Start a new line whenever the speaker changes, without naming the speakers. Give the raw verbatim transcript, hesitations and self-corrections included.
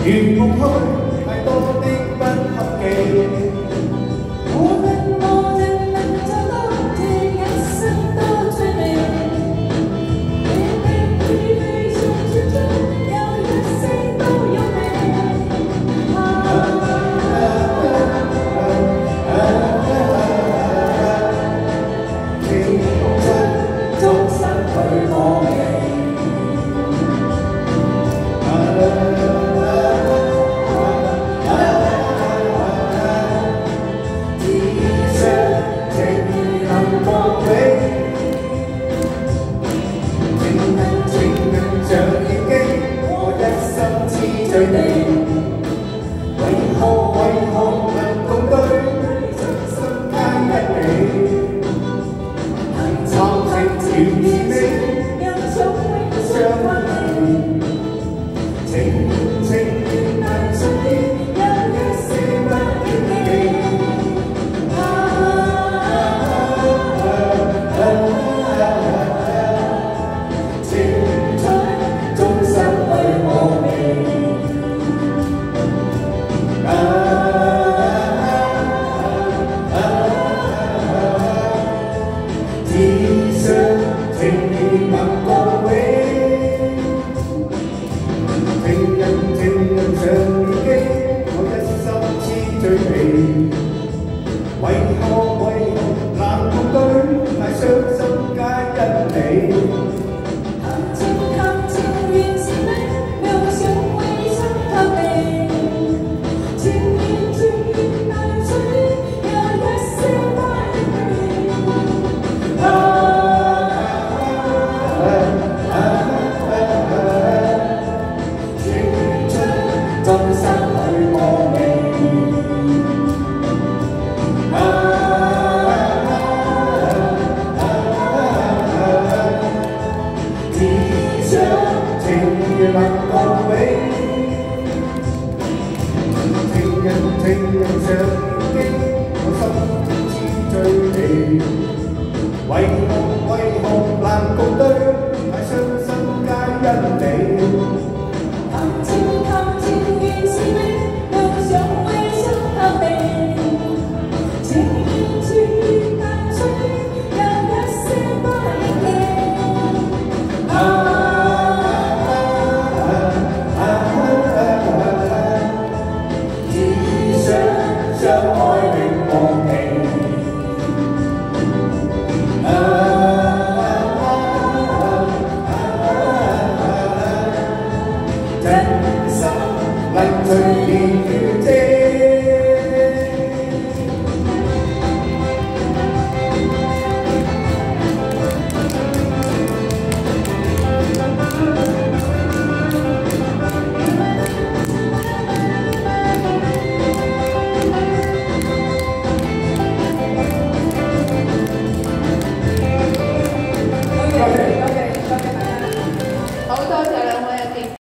沿夢去，太多的不合記。
無論我人能找到這一生都最美。你的與理想之中有一些都有美。情出終失去我味。最美，為何為何能共對，心皆一美。談情甜言蜜，讓總會相關係。情情願難順意，有一些不應記。情出終失去我味。只想情意能降永，情人情人常念記，我一心痴醉味。為何為何難共對，太傷心皆因你。談情談情原是美，妙想為心透明。情緣情緣難隨，有一些不應記。終失去我味，只想情緣能降永，情人情人常念記，我心痴醉你。為何為何難共對，太傷心皆因你。談情談情原是美，妙想為心透明。情緣情緣難隨，有一些不應記。只想相愛永忘記。真心能隨年月。